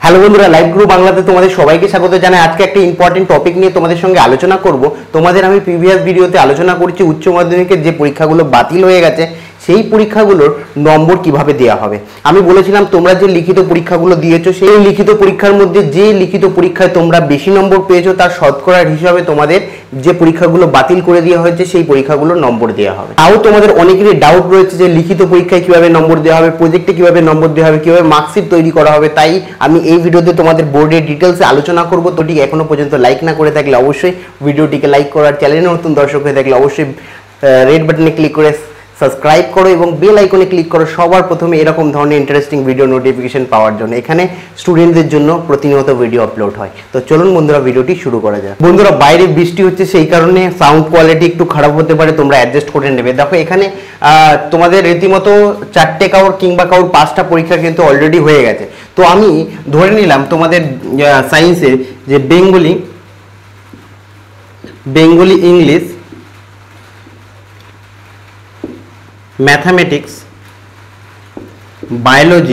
Hello বন্ধুরা, live group বাংলাতে তোমাদের সবাইকে স্বাগত জানাই। আজকে একটা ইম্পর্টেন্ট টপিক নিয়ে তোমাদের সঙ্গে আলোচনা করব। তোমাদের আমি প্রিভিয়াস ভিডিওতে আলোচনা করছি উচ্চ মাধ্যমিকের যে পরীক্ষাগুলো বাতিল হয়ে গেছে সেই পরীক্ষাগুলোর নম্বর কিভাবে দেওয়া হবে। আমি বলেছিলাম তোমরা যে লিখিত পরীক্ষাগুলো দিয়েছো সেই লিখিত পরীক্ষার মধ্যে যে লিখিত পরীক্ষায় তোমরা বেশি নম্বর পেয়েছো তার শতকরার হিসাবে তোমাদের যে পরীক্ষাগুলো বাতিল করে দেওয়া হয়েছে সেই পরীক্ষাগুলোর নম্বর দেওয়া হবে। তাও তোমাদের অনেকেরই ডাউট রয়েছে যে লিখিত পরীক্ষায় কিভাবে নম্বর দেওয়া হবে, প্রজেক্টে কিভাবে নম্বর দেওয়া হবে, কিভাবে মার্কশিট তৈরি করা হবে। তাই আমি এই ভিডিওতে তোমাদের বোর্ডের ডিটেলসে আলোচনা করব। তো ঠিক এখনো পর্যন্ত লাইক না করে থাকলে অবশ্যই ভিডিওটিকে লাইক করার, চ্যানেলে নতুন দর্শক হয়ে থাকলে অবশ্যই রেড বাটনে ক্লিক করে সাবস্ক্রাইব করো এবং বেল আইকনে ক্লিক করো সবার প্রথমে এরকম ধরনের ইন্টারেস্টিং ভিডিও নোটিফিকেশন পাওয়ার জন্য। এখানে স্টুডেন্টদের জন্য প্রতিনিয়ত ভিডিও আপলোড হয়। তো চলুন বন্ধুরা ভিডিওটি শুরু করা যাক। বন্ধুরা বাইরে বৃষ্টি হচ্ছে, সেই কারণে সাউন্ড কোয়ালিটি একটু খারাপ হতে পারে, তোমরা অ্যাডজাস্ট করে নেবে। দেখো এখানে তোমাদের রীতিমতো 4টে কাউর কিংবা কাউর 5টা পরীক্ষা কিন্তু অলরেডি হয়ে গেছে। তো আমি ধরে নিলাম তোমাদের সায়েন্সের যে বেঙ্গলি, ইংলিশ, ম্যাথামেটিক্স, বায়োলজি,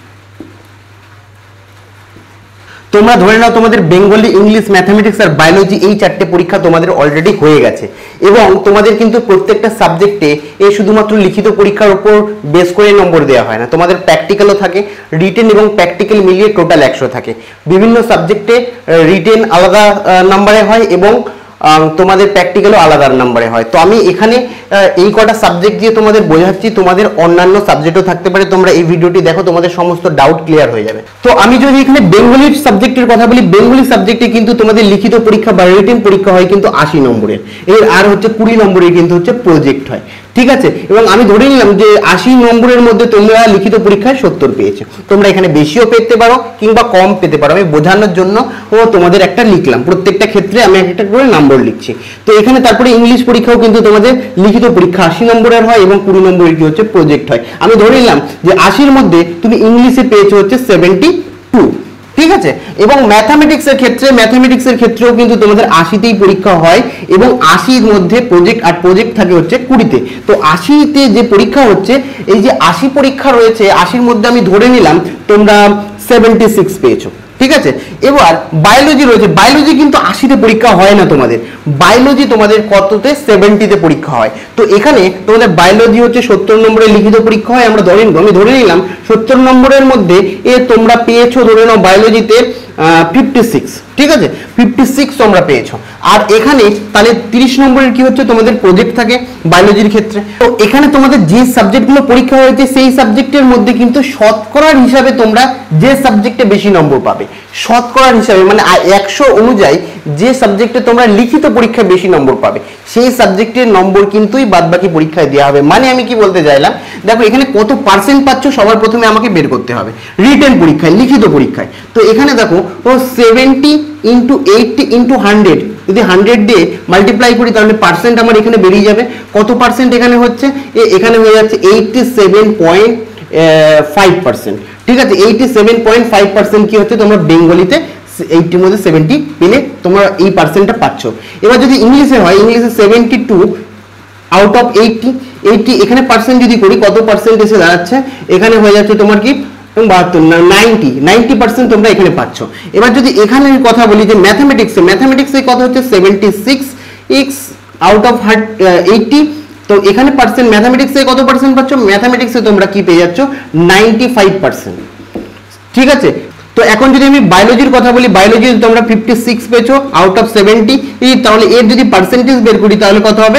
তোমরা ধরে নাও তোমাদের বেঙ্গলি, ইংলিশ, ম্যাথামেটিক্স আর বায়োলজি এই 4টে পরীক্ষা তোমাদের অলরেডি হয়ে গেছে এবং তোমাদের কিন্তু প্রত্যেকটা সাবজেক্টে শুধুমাত্র লিখিত পরীক্ষার উপর বেস করে নম্বর দেওয়া হয় না, তোমাদের প্র্যাকটিক্যালও থাকে। রিটেন এবং প্র্যাকটিক্যাল মিলিয়ে টোটাল 100 থাকে। বিভিন্ন সাবজেক্টে রিটেন আলাদা নম্বরে হয় এবং তোমাদের প্র্যাকটিক্যালও আলাদা নম্বরে হয়। তো আমি এখানে এই কটা সাবজেক্ট দিয়ে তোমাদের বোঝাচ্ছি, তোমাদের অন্যান্য সাবজেক্টও থাকতে পারে। তোমরা এই ভিডিওটি দেখো, তোমাদের সমস্ত ডাউট ক্লিয়ার হয়ে যাবে। তো আমি যদি এখানে বেঙ্গলি সাবজেক্টের কথা বলি, বেঙ্গলি সাবজেক্টে কিন্তু তোমাদের লিখিত পরীক্ষা বা রিটেন পরীক্ষা হয় কিন্তু 80 নম্বরের, আর হচ্ছে 20 নম্বরের কিন্তু হচ্ছে প্রজেক্ট হয়, ঠিক আছে। এবং আমি ধরে নিলাম যে 80 নম্বরের মধ্যে তোমরা লিখিত পরীক্ষায় 70 পেয়েছো। তোমরা এখানে বেশিও পেতে পারো কিংবা কম পেতে পারো, আমি বোঝানোর জন্য তোমাদের একটা লিখলাম, প্রত্যেকটা ক্ষেত্রে আমি একটা করে নম্বর লিখছি। তো এখানে তারপরে ইংলিশ পরীক্ষাও কিন্তু তোমাদের লিখিত পরীক্ষা 80 নম্বরের হয় এবং 20 নম্বরের কি হচ্ছে প্রজেক্ট হয়। আমি ধরে নিলাম যে 80-র মধ্যে তুমি ইংলিশে পেয়েছো হচ্ছে 72, ঠিক আছে। এবং ম্যাথামেটিক্সের ক্ষেত্রেও কিন্তু তোমাদের 80তেই পরীক্ষা হয় এবং 80-র মধ্যে প্রজেক্ট, আর প্রজেক্ট থাকে হচ্ছে 20-তে। তো 80-তে যে পরীক্ষা হচ্ছে, এই যে 80 পরীক্ষা রয়েছে, 80-র মধ্যে আমি ধরে নিলাম তোমরা 76 পেয়েছো, ঠিক আছে। এবার বায়োলজি রয়েছে, বায়োলজি কিন্তু 80-তে পরীক্ষা হয় না তোমাদের, বায়োলজি তোমাদের কততে 70-তে পরীক্ষা হয়। তো এখানে তোমাদের বায়োলজি হচ্ছে 70 নম্বরের লিখিত পরীক্ষা হয়। আমি ধরে নিলাম 70 নম্বরের মধ্যে তোমরা পেয়েছো ধরে নাও বায়োলজিতে 56, ঠিক আছে, 56 তোমরা পেয়েছো। আর এখানে তাহলে 30 নম্বরের কি হচ্ছে তোমাদের প্রজেক্ট থাকে বায়োলজির ক্ষেত্রে। তো এখানে তোমাদের যে সাবজেক্টগুলো পরীক্ষা হয়েছে সেই সাবজেক্টের মধ্যে কিন্তু শতকরার হিসাবে তোমরা যে সাবজেক্টে বেশি নম্বর পাবে, শতকরার হিসাবে মানে 100 অনুযায়ী যে সাবজেক্টে তোমরা লিখিত পরীক্ষায় বেশি নম্বর পাবে সেই সাবজেক্টের নম্বর কিন্তুই বাদবাকি পরীক্ষায় দেওয়া হবে। মানে আমি কি বলতে চাইলাম, দেখো এখানে কত পার্সেন্ট পাচ্ছ সবার প্রথমে আমাকে বের করতে হবে রিটেন পরীক্ষায়, লিখিত পরীক্ষায়। তো এখানে দেখো 70 × 80 × 100, যদি 100 দিয়ে মাল্টিপ্লাই করি তাহলে পার্সেন্ট আমার এখানে বেরিয়ে যাবে। কত পার্সেন্ট এখানে হচ্ছে, এখানে হয়ে যাচ্ছে 87.5%, ঠিক আছে। 87.5% কি হচ্ছে তোমরা বেঙ্গলিতে 80-র মধ্যে 70 পেলে তোমরা এই পার্সেন্টটা পাচ্ছ। এবার যদি ইংলিশে হয়, ইংলিশে 72 আউট অফ 80 এখানে পার্সেন্ট যদি করি কত পার্সেন্ট এসে দাঁড়াচ্ছে, এখানে হয়ে যাচ্ছে তোমার কি 90% তোমরা এখানে পাচ্ছ। এবার যদি এখানে কথা বলি যে ম্যাথামেটিক্সে কত হচ্ছে 76 আউট অফ 80। তো এখানে পার্সেন্ট ম্যাথামেটিক্সে কত পার্সেন্ট পাচ্ছ, ম্যাথামেটিক্সে তোমরা কি পেয়ে যাচ্ছ 95%, ঠিক আছে। তো এখন যদি আমি বায়োলজির কথা বলি, বায়োলজি তোমরা 56 পেয়েছো আউট অফ 70, তাহলে এর যদি পার্সেন্টেজ বের করি তাহলে কত হবে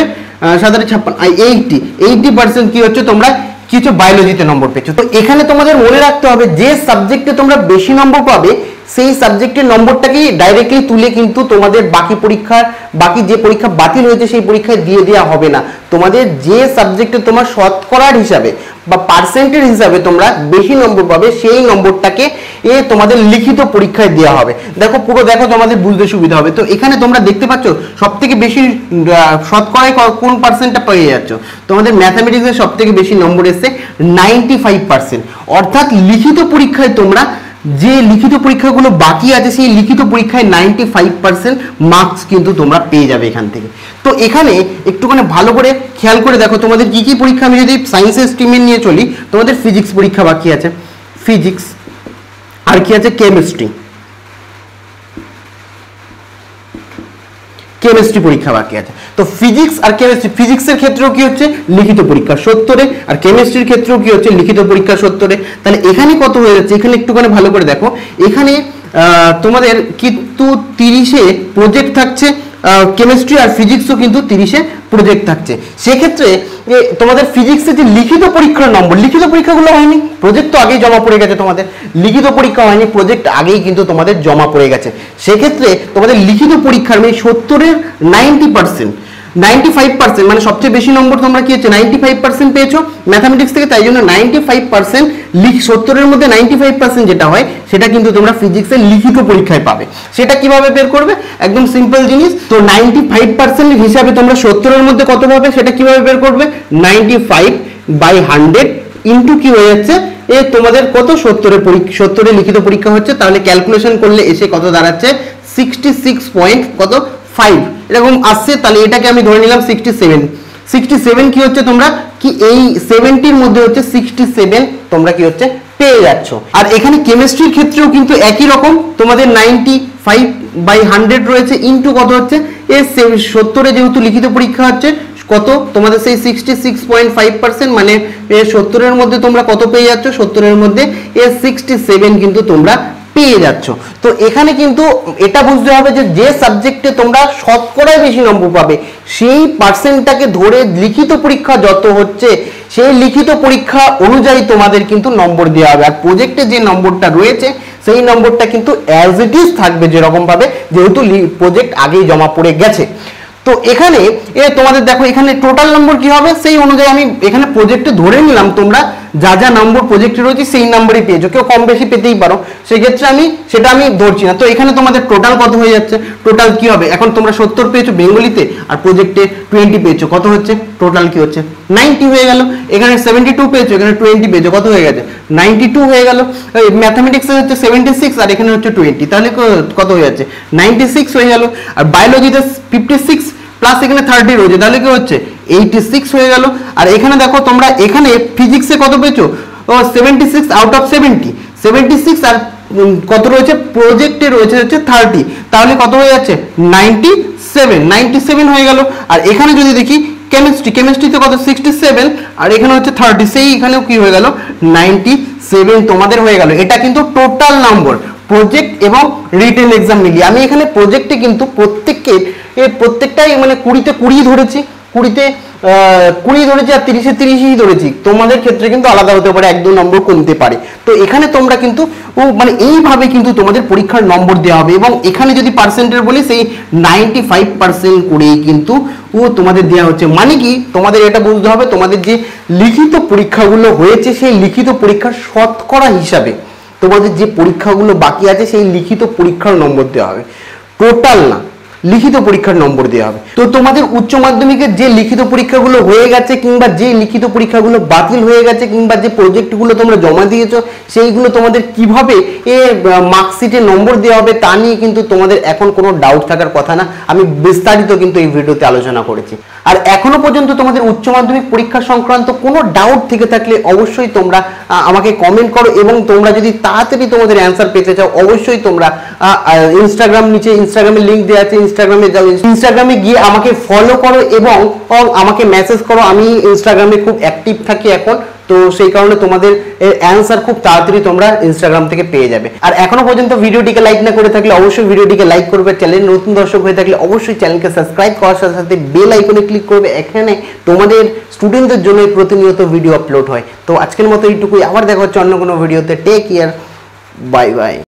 80% কি হচ্ছে তোমরা কিছু বায়োলজিতে নম্বর পেয়েছো। তো এখানে তোমাদের মনে রাখতে হবে যে সাবজেক্টে তোমরা বেশি নম্বর পাবে সেই সাবজেক্টের নম্বরটাকে ডাইরেক্টলি তুলে কিন্তু তোমাদের বাকি যে পরীক্ষা বাতিল হয়েছে সেই পরীক্ষায় দিয়ে দেওয়া হবে না। তোমাদের যে সাবজেক্টে তোমার শতকরার হিসাবে বা পার্সেন্টের হিসাবে তোমরা বেশি নম্বর পাবে সেই নম্বরটাকে তোমাদের লিখিত পরীক্ষায় দেওয়া হবে। দেখো পুরো দেখো, তোমাদের বুঝতে সুবিধা হবে। তো এখানে তোমরা দেখতে পাচ্ছ সবথেকে বেশি শতকরায় কোন পার্সেন্টটা পেয়ে যাচ্ছ, তোমাদের ম্যাথামেটিক্সের সবথেকে বেশি নম্বর এসছে 95%। অর্থাৎ লিখিত পরীক্ষায় তোমরা যে লিখিত পরীক্ষাগুলো বাকি আছে সেই লিখিত পরীক্ষায় 95% মার্কস কিন্তু তোমরা পেয়ে যাবে এখান থেকে। তো এখানে একটুখানি ভালো করে খেয়াল করে দেখো তোমাদের কি কি পরীক্ষা। আমি যদি সায়েন্সের স্ট্রিমে নিয়ে চলি, তোমাদের ফিজিক্স পরীক্ষা বাকি আছে, ফিজিক্স আর কি আছে কেমিস্ট্রি, কেমিস্ট্রি পরীক্ষা বাকি আছে। তো ফিজিক্স আর কেমিস্ট্রি, ফিজিক্সের ক্ষেত্রেও কি হচ্ছে লিখিত পরীক্ষা 70-এ, আর কেমিস্ট্রির ক্ষেত্রেও কি হচ্ছে লিখিত পরীক্ষা 70-এ। তাহলে এখানে কত হয়ে যাচ্ছে, এখানে একটুখানি ভালো করে দেখো, এখানে তোমাদের কিন্তু 30-এ প্রজেক্ট থাকছে, কেমিস্ট্রি আর ফিজিক্সও কিন্তু 30-এ প্রজেক্ট থাকছে। সেক্ষেত্রে তোমাদের ফিজিক্সে যে লিখিত পরীক্ষার নম্বর, লিখিত পরীক্ষাগুলো হয়নি, প্রজেক্ট তো আগেই জমা পড়ে গেছে তোমাদের, লিখিত পরীক্ষা হয়নি, প্রজেক্ট আগেই কিন্তু তোমাদের জমা পড়ে গেছে। সেক্ষেত্রে তোমাদের লিখিত পরীক্ষার মানে 70-এর 90%, 95% মানে সবচেয়ে বেশি নম্বর তোমরা কি হচ্ছে 95% পেয়েছো ম্যাথামেটিক্স থেকে, তাই জন্য 95% 70-এর মধ্যে 95% যেটা হয় সেটা কিন্তু তোমরা ফিজিক্সের লিখিত পরীক্ষায় পাবে। সেটা কিভাবে বের করবে, একদম সিম্পল জিনিস। তো 95% হিসাবে তোমরা 70-এর মধ্যে কত পাবে সেটা কিভাবে বের করবে, 95/100 ইন্টু কি হয়ে যাচ্ছে তোমাদের কত 70-এ লিখিত পরীক্ষা হচ্ছে, তাহলে ক্যালকুলেশন করলে এসে কত দাঁড়াচ্ছে 66.5 এরকম আসছে। তাহলে এটাকে আমি ধরে নিলাম 67 কি হচ্ছে তোমরা কি এই 70-র মধ্যে হচ্ছে 67 তোমরা কি হচ্ছে পেয়ে যাচ্ছ। আর এখানে কেমিস্ট্রির ক্ষেত্রেও কিন্তু একই রকম, তোমাদের 95/100 রয়েছে ইন্টু কত হচ্ছে 70-এ যেহেতু লিখিত পরীক্ষা হচ্ছে কত তোমাদের সেই 66.5% মানে 70-এর মধ্যে তোমরা কত পেয়ে যাচ্ছ, 70-এর মধ্যে 67 কিন্তু তোমরা পেয়ে যাচ্ছ। তো এখানে কিন্তু এটা বুঝতে হবে যে যে সাবজেক্টে তোমরা শতকরায় বেশি নম্বর পাবে সেই পার্সেন্টটাকে ধরে লিখিত পরীক্ষা যত হচ্ছে সেই লিখিত পরীক্ষা অনুযায়ী তোমাদের কিন্তু নম্বর দেওয়া হবে। আর প্রজেক্টে যে নম্বরটা রয়েছে সেই নম্বরটা কিন্তু অ্যাজ ইট ইজ থাকবে যেরকম ভাবে, যেহেতু প্রজেক্ট আগেই জমা পড়ে গেছে। তো এখানে তোমাদের দেখো এখানে টোটাল নম্বর কি হবে সেই অনুযায়ী আমি এখানে প্রজেক্টে ধরে নিলাম তোমরা যা যা নম্বর প্রজেক্টে রয়েছে সেই নাম্বারই পেয়েছো, কেউ কম বেশি পেতেই পারো, সেক্ষেত্রে সেটা আমি ধরছি না। তো এখানে তোমাদের টোটাল কত হয়ে যাচ্ছে, টোটাল কি হবে, এখন তোমরা 70 পেয়েছো বেঙ্গলিতে আর প্রজেক্টে 20 পেয়েছো, কত হচ্ছে টোটাল কি হচ্ছে 90 হয়ে গেল। এখানে 72 পেয়েছো, এখানে 20 পেয়েছো, কত হয়ে গেছে 92 হয়ে গেল। ম্যাথামেটিক্সে হচ্ছে 76 আর এখানে হচ্ছে 20, তাহলে কত হয়ে যাচ্ছে 96 হয়ে গেল। আর বায়োলজিতে 56 প্লাস এখানে 30 রয়েছে, তাহলে কি হচ্ছে 86 হয়ে গেল। আর এখানে দেখো তোমরা এখানে ফিজিক্সে কত পেয়েছো 76 আউট অফ 76 আর কত রয়েছে প্রজেক্টে রয়েছে হচ্ছে 30, তাহলে কত হয়ে যাচ্ছে 97 হয়ে গেল। আর এখানে যদি দেখি কেমিস্ট্রিতে কত 67 আর এখানে হচ্ছে 30, সেই এখানেও কি হয়ে গেল 97 তোমাদের হয়ে গেল। এটা কিন্তু টোটাল নম্বর প্রজেক্ট এবং রিটেন এক্সাম মিলিয়ে। আমি এখানে প্রজেক্টে কিন্তু প্রত্যেকটাই মানে 20-তে 20 ধরেছি, 20-তে 20 ধরেছি আর 30-এ 30ই ধরেছি। তোমাদের ক্ষেত্রে কিন্তু আলাদা হতে পারে, 1-2 নম্বর কমতে পারে। তো এখানে তোমরা কিন্তু মানে এইভাবে কিন্তু তোমাদের পরীক্ষার নম্বর দেওয়া হবে। এবং এখানে যদি পার্সেন্টের বলি সেই 95% করেই কিন্তু তোমাদের দেওয়া হচ্ছে। মানে কি তোমাদের এটা বুঝতে হবে তোমাদের যে লিখিত পরীক্ষাগুলো হয়েছে সেই লিখিত পরীক্ষার শতকরা হিসাবে তোমাদের যে পরীক্ষাগুলো বাকি আছে সেই লিখিত পরীক্ষার নম্বর দেওয়া হবে, টোটাল না, লিখিত পরীক্ষার নম্বর দেওয়া হবে। তো তোমাদের উচ্চ মাধ্যমিকের যে লিখিত পরীক্ষাগুলো হয়ে গেছে কিংবা যে লিখিত পরীক্ষাগুলো বাতিল হয়ে গেছে কিংবা যে প্রজেক্টগুলো তোমরা জমা দিয়েছো সেইগুলো তোমাদের কিভাবে মার্কশিটে নম্বর দেওয়া হবে তা নিয়ে কিন্তু তোমাদের এখন কোনো ডাউট থাকার কথা না। আমি বিস্তারিত কিন্তু এই ভিডিওতে আলোচনা করেছি। আর এখনো পর্যন্ত তোমাদের উচ্চ মাধ্যমিক পরীক্ষা সংক্রান্ত কোনো ডাউট থেকে থাকলে অবশ্যই তোমরা আমাকে কমেন্ট করো। এবং তোমরা যদি তাড়াতাড়ি তোমাদের অ্যান্সার পেতে চাও অবশ্যই তোমরা ইনস্টাগ্রামের লিঙ্ক দেওয়া আছে, ইনস্টাগ্রামে যাও, ইনস্টাগ্রামে গিয়ে আমাকে ফলো করো এবং আমাকে মেসেজ করো। আমি ইনস্টাগ্রামে খুব অ্যাক্টিভ থাকি এখন, তো সেই কারণে তোমাদের অ্যান্সার খুব তাড়াতাড়ি তোমরা ইনস্টাগ্রাম থেকে পেয়ে যাবে। আর এখনো পর্যন্ত ভিডিওটিকে লাইক না করে থাকলে অবশ্যই ভিডিওটিকে লাইক করবে। চ্যানেল নতুন দর্শক হয়ে থাকলে অবশ্যই চ্যানেলকে সাবস্ক্রাইব করার সাথে সাথে বেল আইকনে ক্লিক করবে। এখানে তোমাদের স্টুডেন্টদের জন্য প্রতিনিয়ত ভিডিও আপলোড হয়। তো আজকের মতো এইটুকুই, আবার দেখা হচ্ছে অন্য কোনো ভিডিওতে। Take care, bye by.